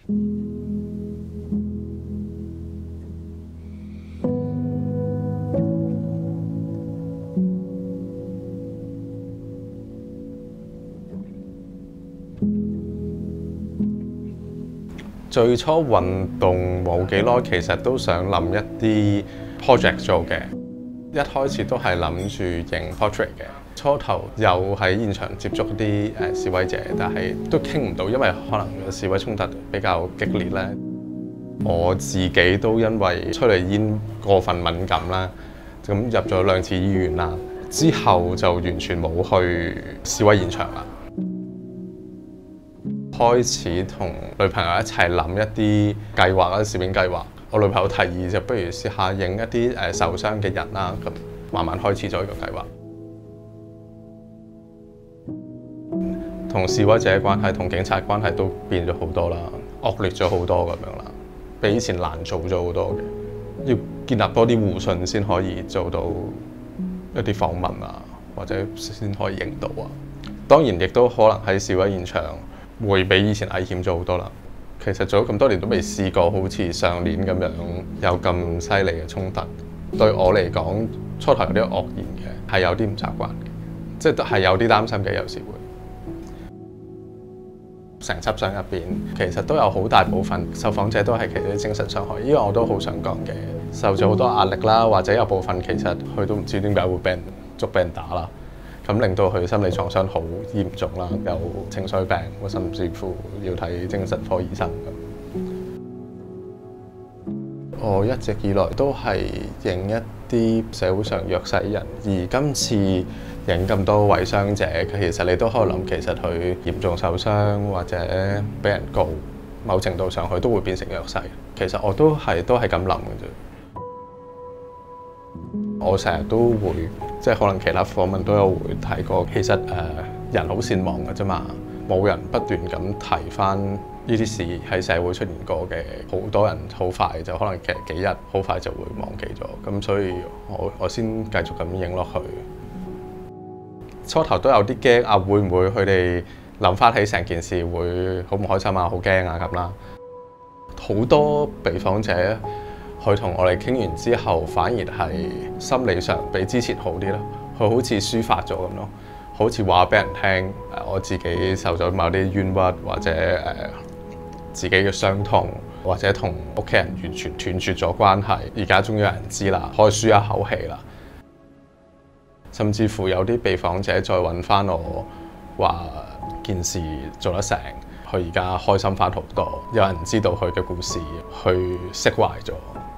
最初運動冇幾耐，其實都想諗一啲 project 做嘅。一開始都係諗住影 portrait 嘅。初頭有喺現場接觸啲示威者，但係都傾唔到，因為可能示威衝突比較激烈咧。我自己都因為催淚煙過分敏感啦，咁入咗2次醫院啦。之後就完全冇去示威現場啦。開始同女朋友一齊諗一啲計劃啦，攝影計劃。我女朋友提議就不如試下影一啲受傷嘅人啦，咁慢慢開始咗呢個計劃。同示威者嘅關係同警察嘅關係都變咗好多啦，惡劣咗好多咁樣啦，比以前難做咗好多嘅。要建立多啲互信先可以做到一啲訪問啊，或者先可以影到啊。當然亦都可能喺示威現場會比以前危險咗好多啦。其實做咗咁多年都未試過好似上年咁樣有咁犀利嘅衝突。對我嚟講，初頭有啲愕然嘅，係有啲唔習慣嘅，即係有啲擔心嘅，有時會。成輯相入邊，其實都有好大部分受訪者都係其實啲精神傷害，呢個我都好想講嘅。受咗好多壓力啦，或者有部分其實佢都唔知點解會俾人捉、俾人打啦。咁令到佢心理創傷好嚴重啦，有情緒病，甚至乎要睇精神科醫生咁。我一直以來都係影一啲社會上弱勢人，而今次影咁多違傷者，其實你都可以諗，其實佢嚴重受傷或者俾人告，某程度上佢都會變成弱勢。其實我都係咁諗嘅啫。我成日都會，即係可能其他訪問都有會提過，其實人好善忘嘅啫嘛，冇人不斷咁提翻呢啲事喺社會出現過嘅，好多人好快就可能其實幾日好快就會忘記咗，咁所以我先繼續咁影落去。初頭都有啲驚啊，會唔會佢哋諗翻起成件事會好唔開心啊、好驚啊咁啦。好多被訪者佢同我哋傾完之後，反而係心理上比之前好啲咯。佢好似抒發咗咁咯，好似話俾人聽我自己受咗某啲冤屈，或者自己嘅傷痛，或者同屋企人完全斷絕咗關係。而家終於有人知啦，可以舒一口氣啦。甚至乎有啲被訪者再揾翻我，話件事做得成，佢而家開心翻好多，有人知道佢嘅故事，去釋懷咗。